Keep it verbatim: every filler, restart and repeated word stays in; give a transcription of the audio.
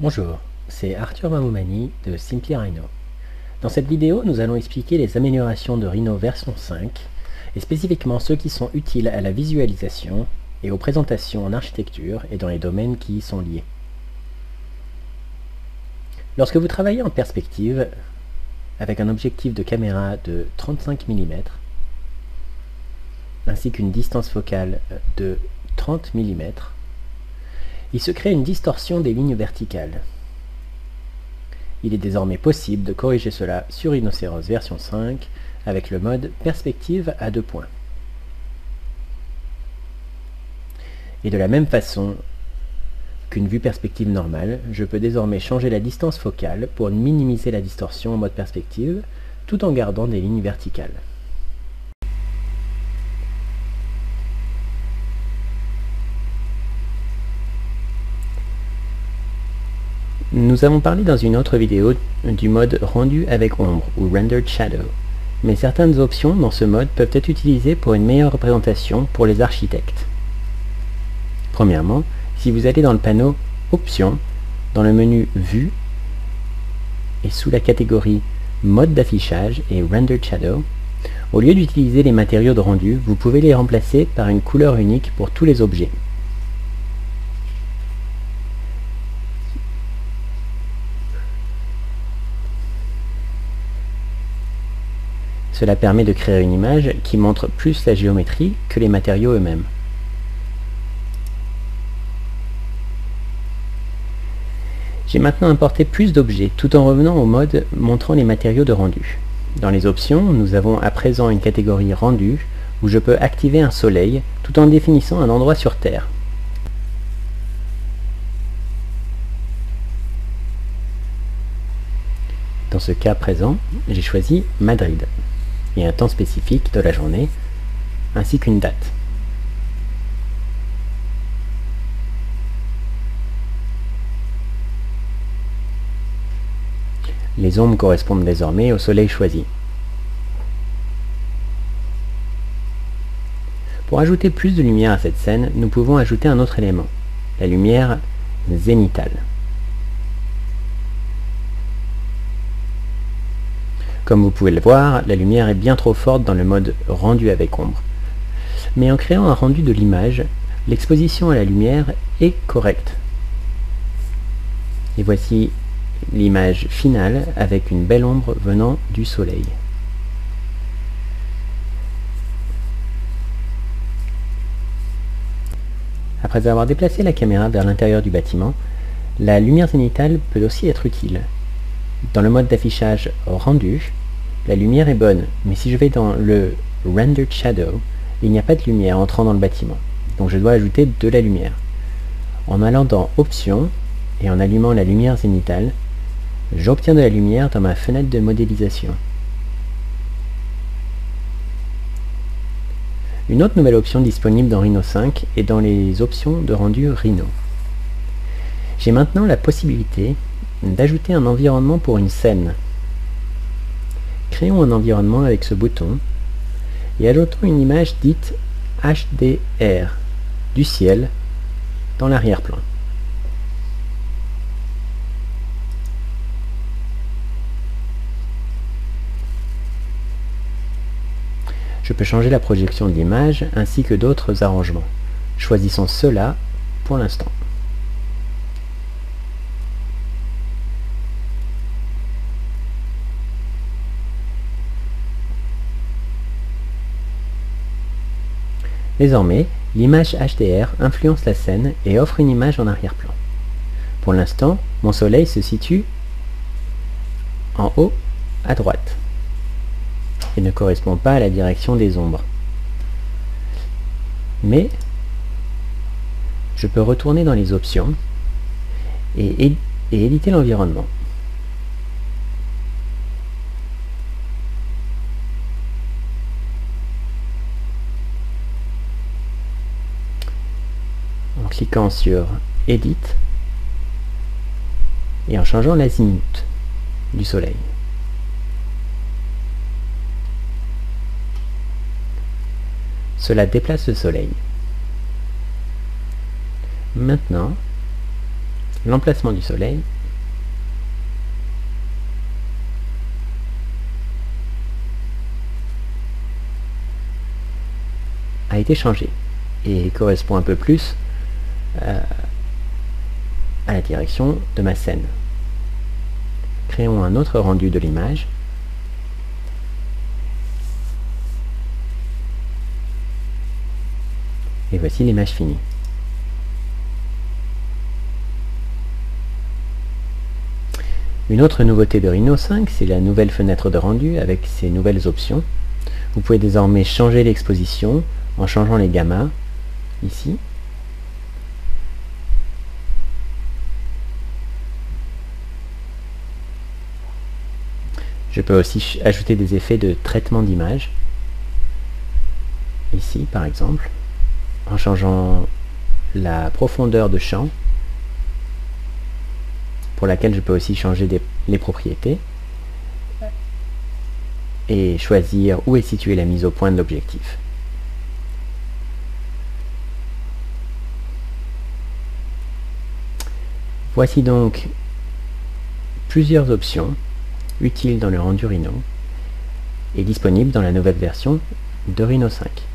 Bonjour, c'est Arthur Mamoumani de Simply Rhino. Dans cette vidéo, nous allons expliquer les améliorations de Rhino version cinq, et spécifiquement ceux qui sont utiles à la visualisation et aux présentations en architecture et dans les domaines qui y sont liés. Lorsque vous travaillez en perspective, avec un objectif de caméra de trente-cinq millimètres, ainsi qu'une distance focale de trente millimètres, il se crée une distorsion des lignes verticales. Il est désormais possible de corriger cela sur Rhinoceros version cinq avec le mode perspective à deux points. Et de la même façon qu'une vue perspective normale, je peux désormais changer la distance focale pour minimiser la distorsion en mode perspective tout en gardant des lignes verticales. Nous avons parlé dans une autre vidéo du mode rendu avec ombre ou rendered shadow, mais certaines options dans ce mode peuvent être utilisées pour une meilleure représentation pour les architectes. Premièrement, si vous allez dans le panneau Options, dans le menu Vue, et sous la catégorie Mode d'affichage et Rendered Shadow, au lieu d'utiliser les matériaux de rendu, vous pouvez les remplacer par une couleur unique pour tous les objets. Cela permet de créer une image qui montre plus la géométrie que les matériaux eux-mêmes. J'ai maintenant importé plus d'objets tout en revenant au mode montrant les matériaux de rendu. Dans les options, nous avons à présent une catégorie rendu où je peux activer un soleil tout en définissant un endroit sur Terre. Dans ce cas présent, j'ai choisi Madrid et un temps spécifique de la journée, ainsi qu'une date. Les ombres correspondent désormais au soleil choisi. Pour ajouter plus de lumière à cette scène, nous pouvons ajouter un autre élément, la lumière zénithale. Comme vous pouvez le voir, la lumière est bien trop forte dans le mode rendu avec ombre. Mais en créant un rendu de l'image, l'exposition à la lumière est correcte. Et voici l'image finale avec une belle ombre venant du soleil. Après avoir déplacé la caméra vers l'intérieur du bâtiment, la lumière zénithale peut aussi être utile. Dans le mode d'affichage rendu, la lumière est bonne, mais si je vais dans le Rendered Shadow, il n'y a pas de lumière entrant dans le bâtiment, donc je dois ajouter de la lumière. En allant dans Options et en allumant la lumière zénithale, j'obtiens de la lumière dans ma fenêtre de modélisation. Une autre nouvelle option disponible dans Rhino cinq est dans les options de rendu Rhino. J'ai maintenant la possibilité d'ajouter un environnement pour une scène. Créons un environnement avec ce bouton et ajoutons une image dite H D R du ciel dans l'arrière-plan. Je peux changer la projection de l'image ainsi que d'autres arrangements. Choisissons cela pour l'instant. Désormais, l'image H D R influence la scène et offre une image en arrière-plan. Pour l'instant, mon soleil se situe en haut à droite et ne correspond pas à la direction des ombres. Mais je peux retourner dans les options et, et, et éditer l'environnement. En cliquant sur Edit et en changeant l'azimut du soleil. Cela déplace le soleil. Maintenant, l'emplacement du soleil a été changé et correspond un peu plus euh, à la direction de ma scène. Créons un autre rendu de l'image. Et voici l'image finie. Une autre nouveauté de Rhino cinq, c'est la nouvelle fenêtre de rendu avec ses nouvelles options. Vous pouvez désormais changer l'exposition en changeant les gammas, ici. Je peux aussi ajouter des effets de traitement d'image, ici par exemple, en changeant la profondeur de champ, pour laquelle je peux aussi changer des, les propriétés, et choisir où est située la mise au point de l'objectif. Voici donc plusieurs options utiles dans le rendu Rhino et disponibles dans la nouvelle version de Rhino cinq.